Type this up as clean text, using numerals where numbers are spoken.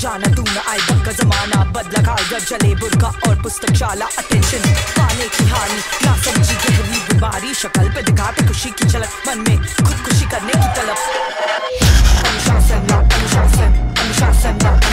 जाना तू न आए बद का जमाना बदला काल जब चले बुरका और पुस्तकशाला अटेंशन पाने की हानि ना समझी गहरी बीमारी शक्ल पे दिखाते खुशी की झलक मन में खुदकुशी करने की तलब अनुशासन ना अनुशासन अनुशासन ना